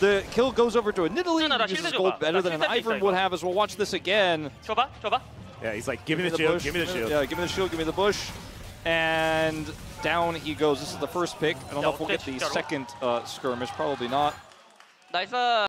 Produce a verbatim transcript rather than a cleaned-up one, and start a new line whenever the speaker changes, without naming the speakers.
the kill goes over to a Nidalee.
No, no, no,
He uses
shield
gold
줘봐.
better
나
than an
shield
Ivern
있어,
would
이거.
have, as we'll watch this again.
줘봐, 줘봐.
Yeah, he's like, give me the,
the
shield,
bush.
give me the shield.
Yeah, give me the shield, give me the bush. And down he goes. This is the first pick. I don't know if we'll get the
진짜로?
second uh, skirmish. Probably not.
나이스.